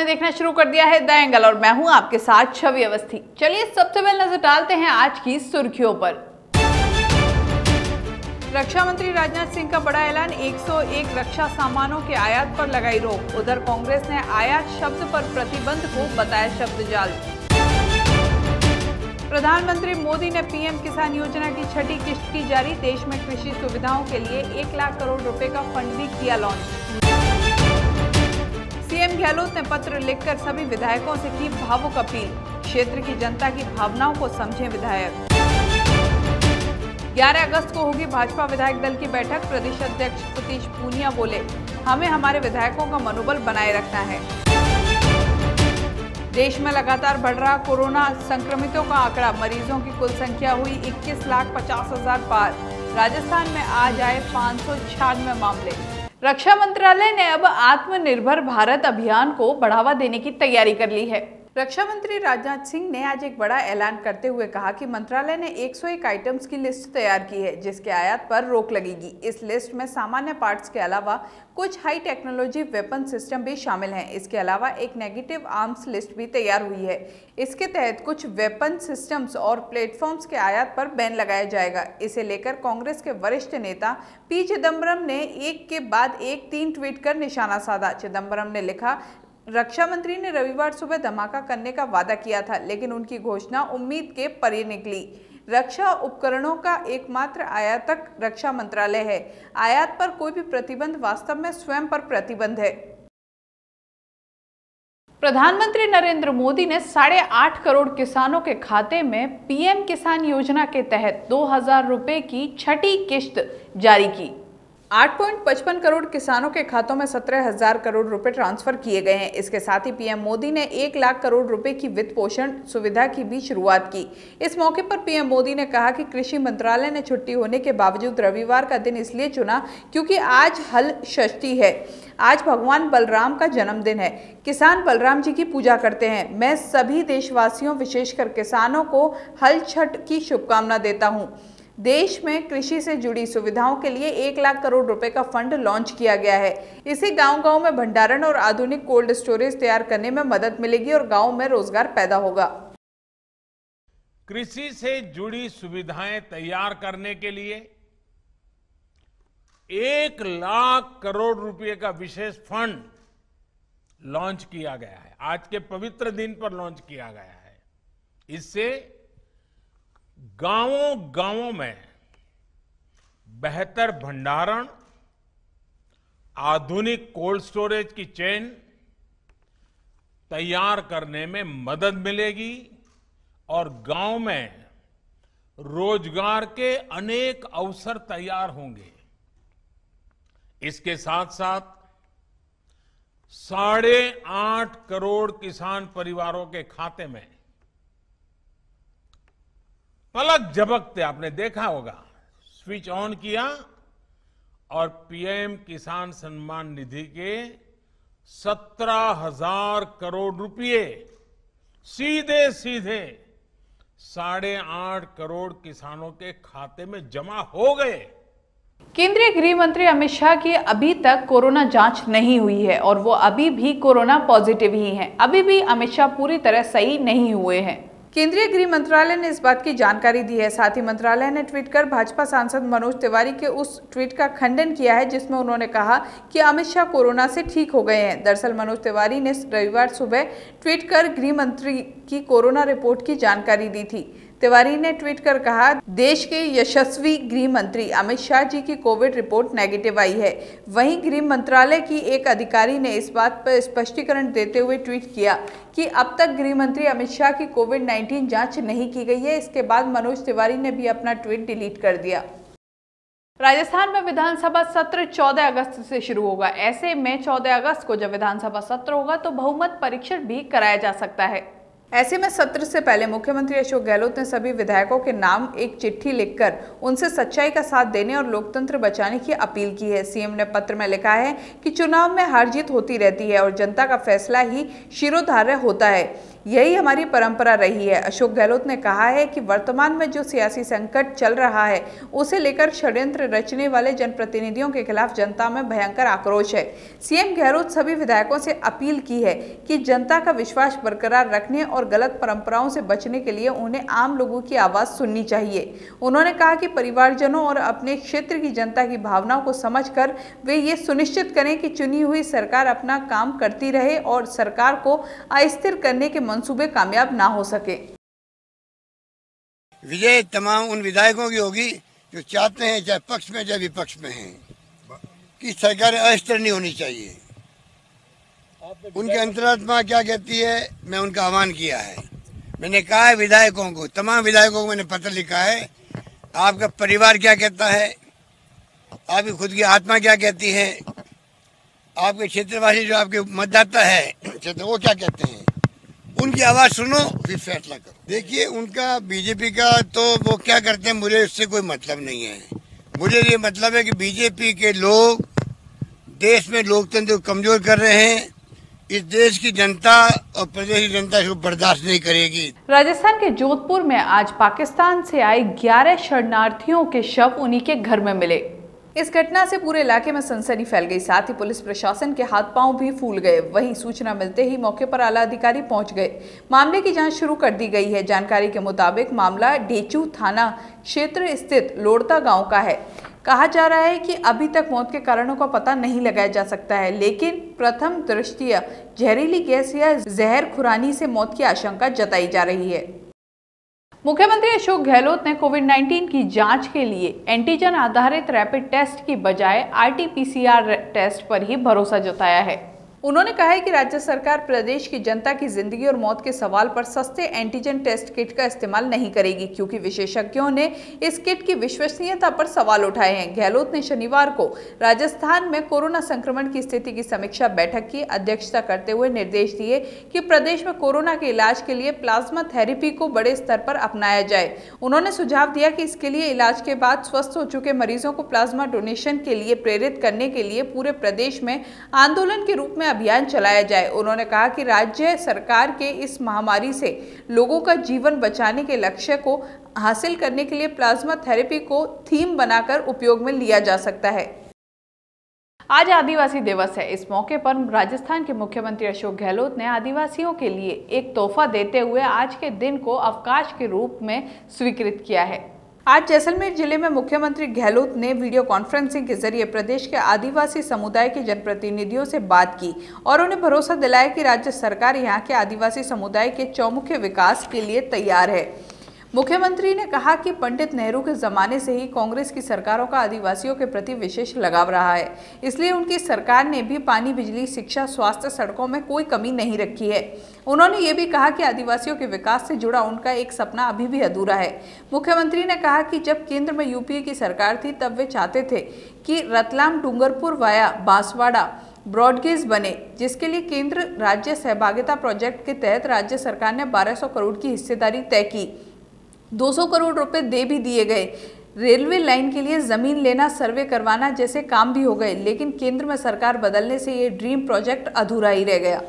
आपने देखना शुरू कर दिया है द एंगल और मैं हूं आपके साथ छवि अवस्थी। चलिए सबसे पहले नजर डालते हैं आज की सुर्खियों पर। रक्षा मंत्री राजनाथ सिंह का बड़ा ऐलान, 101 रक्षा सामानों के आयात पर लगाई रोक। उधर कांग्रेस ने आयात शब्द पर प्रतिबंध को बताया शब्द जाल। प्रधानमंत्री मोदी ने पीएम किसान योजना की छठी किश्त की जारी। देश में कृषि सुविधाओं के लिए 1 लाख करोड़ रुपए का फंड भी किया लॉन्च। सीएम गहलोत ने पत्र लिखकर सभी विधायकों से की भावुक अपील। क्षेत्र की जनता की भावनाओं को समझें विधायक। 11 अगस्त को होगी भाजपा विधायक दल की बैठक। प्रदेश अध्यक्ष सतीश पूनिया बोले, हमें हमारे विधायकों का मनोबल बनाए रखना है। देश में लगातार बढ़ रहा कोरोना संक्रमितों का आंकड़ा, मरीजों की कुल संख्या हुई 21,50,000 पार। राजस्थान में आज आए 596 मामले। रक्षा मंत्रालय ने अब आत्मनिर्भर भारत अभियान को बढ़ावा देने की तैयारी कर ली है। रक्षा मंत्री राजनाथ सिंह ने आज एक बड़ा ऐलान करते हुए कहा कि मंत्रालय ने 101 आइटम्स की लिस्ट तैयार की है जिसके आयात पर रोक लगेगी। इस लिस्ट में सामान्य पार्ट्स के अलावा कुछ हाई टेक्नोलॉजी वेपन सिस्टम भी शामिल हैं। इसके अलावा एक नेगेटिव आर्म्स लिस्ट भी तैयार हुई है। इसके तहत कुछ वेपन सिस्टम्स और प्लेटफॉर्म्स के आयात पर बैन लगाया जाएगा। इसे लेकर कांग्रेस के वरिष्ठ नेता पी चिदम्बरम ने एक के बाद एक 3 ट्वीट कर निशाना साधा। चिदम्बरम ने लिखा, रक्षा मंत्री ने रविवार सुबह धमाका करने का वादा किया था, लेकिन उनकी घोषणा उम्मीद के परे निकली। रक्षा उपकरणों का एकमात्र आयातक रक्षा मंत्रालय है। आयात पर कोई भी प्रतिबंध वास्तव में स्वयं पर प्रतिबंध है। प्रधानमंत्री नरेंद्र मोदी ने 8.5 करोड़ किसानों के खाते में पीएम किसान योजना के तहत 2,000 रुपए की छठी किश्त जारी की। 8.55 करोड़ किसानों के खातों में 17,000 करोड़ रुपए ट्रांसफर किए गए हैं। इसके साथ ही पीएम मोदी ने 1 लाख करोड़ रुपए की वित्त पोषण सुविधा की भी शुरुआत की। इस मौके पर पीएम मोदी ने कहा कि कृषि मंत्रालय ने छुट्टी होने के बावजूद रविवार का दिन इसलिए चुना क्योंकि आज हल षष्ठी है। आज भगवान बलराम का जन्मदिन है। किसान बलराम जी की पूजा करते हैं। मैं सभी देशवासियों, विशेषकर किसानों को हल छठ की शुभकामना देता हूँ। देश में कृषि से जुड़ी सुविधाओं के लिए 1 लाख करोड़ रुपए का फंड लॉन्च किया गया है। इससे गांव-गांव में भंडारण और आधुनिक कोल्ड स्टोरेज तैयार करने में मदद मिलेगी और गांव में रोजगार पैदा होगा। कृषि से जुड़ी सुविधाएं तैयार करने के लिए 1 लाख करोड़ रुपए का विशेष फंड लॉन्च किया गया है। आज के पवित्र दिन पर लॉन्च किया गया है। इससे गांवों में बेहतर भंडारण, आधुनिक कोल्ड स्टोरेज की चेन तैयार करने में मदद मिलेगी और गांव में रोजगार के अनेक अवसर तैयार होंगे। इसके साथ साथ 8.5 करोड़ किसान परिवारों के खाते में पलक झपकते आपने देखा होगा, स्विच ऑन किया और पीएम किसान सम्मान निधि के 17,000 करोड़ रुपए सीधे 8.5 करोड़ किसानों के खाते में जमा हो गए। केंद्रीय गृह मंत्री अमित शाह की अभी तक कोरोना जांच नहीं हुई है और वो अभी भी कोरोना पॉजिटिव ही हैं। अभी भी अमित शाह पूरी तरह सही नहीं हुए हैं। केंद्रीय गृह मंत्रालय ने इस बात की जानकारी दी है। साथ ही मंत्रालय ने ट्वीट कर भाजपा सांसद मनोज तिवारी के उस ट्वीट का खंडन किया है जिसमें उन्होंने कहा कि अमित शाह कोरोना से ठीक हो गए हैं। दरअसल मनोज तिवारी ने रविवार सुबह ट्वीट कर गृह मंत्री की कोरोना रिपोर्ट की जानकारी दी थी। तिवारी ने ट्वीट कर कहा, देश के यशस्वी गृह मंत्री अमित शाह जी की कोविड रिपोर्ट नेगेटिव आई है। वहीं गृह मंत्रालय की एक अधिकारी ने इस बात पर स्पष्टीकरण देते हुए ट्वीट किया कि अब तक गृह मंत्री अमित शाह की कोविड-19 जांच नहीं की गई है। इसके बाद मनोज तिवारी ने भी अपना ट्वीट डिलीट कर दिया। राजस्थान में विधानसभा सत्र 14 अगस्त से शुरू होगा। ऐसे में 14 अगस्त को जब विधानसभा सत्र होगा तो बहुमत परीक्षण भी कराया जा सकता है। ऐसे में सत्र से पहले मुख्यमंत्री अशोक गहलोत ने सभी विधायकों के नाम एक चिट्ठी लिखकर उनसे सच्चाई का साथ देने और लोकतंत्र बचाने की अपील की है। सीएम ने पत्र में लिखा है कि चुनाव में हार जीत होती रहती है और जनता का फैसला ही शिरोधार्य होता है। यही हमारी परंपरा रही है। अशोक गहलोत ने कहा है कि वर्तमान में जो सियासी संकट चल रहा है उसे लेकर षड्यंत्र रचने वाले जनप्रतिनिधियों के खिलाफ जनता में भयंकर आक्रोश है। सीएम गहलोत सभी विधायकों से अपील की है कि जनता का विश्वास बरकरार रखने और गलत परंपराओं से बचने के लिए उन्हें आम लोगों की आवाज सुननी चाहिए। उन्होंने कहा कि परिवारजनों और अपने क्षेत्र की जनता की भावनाओं को समझकर वे ये सुनिश्चित करें कि चुनी हुई सरकार अपना काम करती रहे और सरकार को अस्थिर करने के मंसूबे कामयाब ना हो सके। विजय तमाम उन विधायकों की होगी जो चाहते हैं, चाहे पक्ष में चाहे विपक्ष में हैं, कि सरकार अस्थिर नहीं होनी चाहिए। उनकी अंतरात्मा क्या कहती है, मैं उनका आह्वान किया है। मैंने कहा है विधायकों को, तमाम विधायकों को मैंने पत्र लिखा है, आपका परिवार क्या कहता है, आपकी खुद की आत्मा क्या कहती है, आपके क्षेत्रवासी जो आपके मतदाता है क्षेत्र वो क्या कहते हैं, उनकी आवाज सुनो फिर फैसला करो। देखिए उनका बीजेपी का तो वो क्या करते हैं मुझे उससे कोई मतलब नहीं है। मुझे ये मतलब है कि बीजेपी के लोग देश में लोकतंत्र को कमजोर कर रहे हैं। इस देश की जनता और प्रदेश की जनता इसको बर्दाश्त नहीं करेगी। राजस्थान के जोधपुर में आज पाकिस्तान से आए 11 शरणार्थियों के शव उन्हीं के घर में मिले। इस घटना से पूरे इलाके में सनसनी फैल गई। साथ ही पुलिस प्रशासन के हाथ पांव भी फूल गए। वहीं सूचना मिलते ही मौके पर आला अधिकारी पहुंच गए। मामले की जांच शुरू कर दी गई है। जानकारी के मुताबिक मामला डेचू थाना क्षेत्र स्थित लोड़ता गांव का है। कहा जा रहा है कि अभी तक मौत के कारणों का पता नहीं लगाया जा सकता है, लेकिन प्रथम दृष्टया जहरीली गैस या जहर खुरानी से मौत की आशंका जताई जा रही है। मुख्यमंत्री अशोक गहलोत ने कोविड-19 की जांच के लिए एंटीजन आधारित रैपिड टेस्ट की बजाय आरटी-पीसीआर टेस्ट पर ही भरोसा जताया है। उन्होंने कहा है कि राज्य सरकार प्रदेश की जनता की जिंदगी और मौत के सवाल पर सस्ते एंटीजन टेस्ट किट का इस्तेमाल नहीं करेगी, क्योंकि विशेषज्ञों ने इस किट की विश्वसनीयता पर सवाल उठाए हैं। गहलोत ने शनिवार को राजस्थान में कोरोना संक्रमण की स्थिति की समीक्षा बैठक की अध्यक्षता करते हुए निर्देश दिए कि प्रदेश में कोरोना के इलाज के लिए प्लाज्मा थेरेपी को बड़े स्तर पर अपनाया जाए। उन्होंने सुझाव दिया कि इसके लिए इलाज के बाद स्वस्थ हो चुके मरीजों को प्लाज्मा डोनेशन के लिए प्रेरित करने के लिए पूरे प्रदेश में आंदोलन के रूप में अभियान चलाया जाए। उन्होंने कहा कि राज्य सरकार के इस महामारी से लोगों का जीवन बचाने के लक्ष्य को हासिल करने के लिए प्लाज्मा थेरेपी को थीम बनाकर उपयोग में लिया जा सकता है। आज आदिवासी दिवस है। इस मौके पर राजस्थान के मुख्यमंत्री अशोक गहलोत ने आदिवासियों के लिए एक तोहफा देते हुए आज के दिन को अवकाश के रूप में स्वीकृत किया है। आज जैसलमेर जिले में मुख्यमंत्री गहलोत ने वीडियो कॉन्फ्रेंसिंग के जरिए प्रदेश के आदिवासी समुदाय के जनप्रतिनिधियों से बात की और उन्हें भरोसा दिलाया कि राज्य सरकार यहां के आदिवासी समुदाय के चौमुखी विकास के लिए तैयार है। मुख्यमंत्री ने कहा कि पंडित नेहरू के जमाने से ही कांग्रेस की सरकारों का आदिवासियों के प्रति विशेष लगाव रहा है, इसलिए उनकी सरकार ने भी पानी, बिजली, शिक्षा, स्वास्थ्य, सड़कों में कोई कमी नहीं रखी है। उन्होंने ये भी कहा कि आदिवासियों के विकास से जुड़ा उनका एक सपना अभी भी अधूरा है। मुख्यमंत्री ने कहा कि जब केंद्र में यूपीए की सरकार थी तब वे चाहते थे कि रतलाम डूंगरपुर वाया बांसवाड़ा ब्रॉडगेज बने, जिसके लिए केंद्र राज्य सहभागिता प्रोजेक्ट के तहत राज्य सरकार ने 1200 करोड़ की हिस्सेदारी तय की। 200 करोड़ रुपए दे भी दिए गए। रेलवे लाइन के लिए जमीन लेना, सर्वे करवाना जैसे काम भी हो गए, लेकिन केंद्र में सरकार बदलने से ये ड्रीम प्रोजेक्ट अधूरा ही रह गया।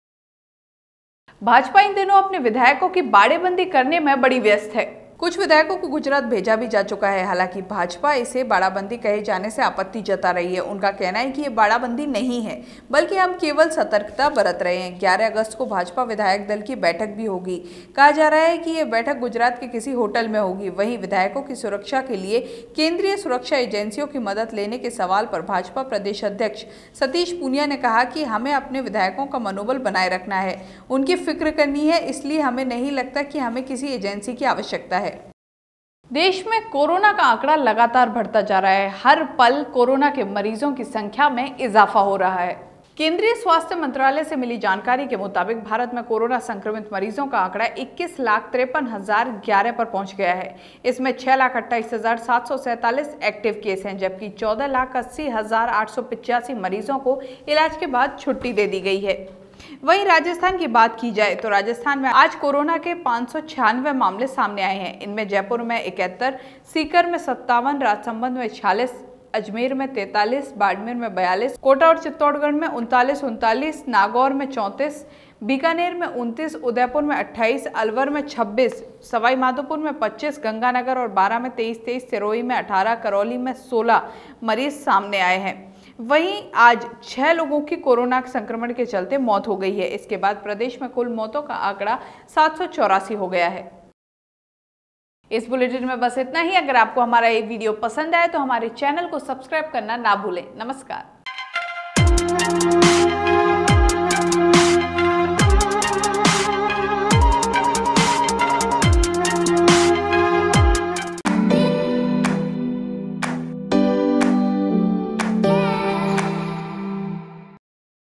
भाजपा इन दिनों अपने विधायकों की बाड़ेबंदी करने में बड़ी व्यस्त है। कुछ विधायकों को गुजरात भेजा भी जा चुका है। हालांकि भाजपा इसे बाड़ाबंदी कहे जाने से आपत्ति जता रही है। उनका कहना है कि ये बाड़ाबंदी नहीं है, बल्कि हम केवल सतर्कता बरत रहे हैं। 11 अगस्त को भाजपा विधायक दल की बैठक भी होगी। कहा जा रहा है कि ये बैठक गुजरात के किसी होटल में होगी। वहीं विधायकों की सुरक्षा के लिए केंद्रीय सुरक्षा एजेंसियों की मदद लेने के सवाल पर भाजपा प्रदेश अध्यक्ष सतीश पूनिया ने कहा कि हमें अपने विधायकों का मनोबल बनाए रखना है, उनकी फिक्र करनी है, इसलिए हमें नहीं लगता कि हमें किसी एजेंसी की आवश्यकता है। देश में कोरोना का आंकड़ा लगातार बढ़ता जा रहा है। हर पल कोरोना के मरीजों की संख्या में इजाफा हो रहा है। केंद्रीय स्वास्थ्य मंत्रालय से मिली जानकारी के मुताबिक भारत में कोरोना संक्रमित मरीजों का आंकड़ा 21,53,011 पर पहुंच गया है। इसमें 6,28,747 एक्टिव केस हैं, जबकि 14,80,885 मरीजों को इलाज के बाद छुट्टी दे दी गई है। वहीं राजस्थान की बात की जाए तो राजस्थान में आज कोरोना के 596 मामले सामने आए हैं। इनमें जयपुर में 71, सीकर में 57, राजसमंद में 46, अजमेर में 43, बाड़मेर में 42, कोटा और चित्तौड़गढ़ में 39, नागौर में 34, बीकानेर में 29, उदयपुर में 28, अलवर में 26, सवाई माधोपुर में 25, गंगानगर और बारा में 23, सिरोही में 18, करौली में 16 मरीज सामने आए हैं। वहीं आज 6 लोगों की कोरोना संक्रमण के चलते मौत हो गई है। इसके बाद प्रदेश में कुल मौतों का आंकड़ा 784 हो गया है। इस बुलेटिन में बस इतना ही। अगर आपको हमारा ये वीडियो पसंद आए तो हमारे चैनल को सब्सक्राइब करना ना भूलें। नमस्कार।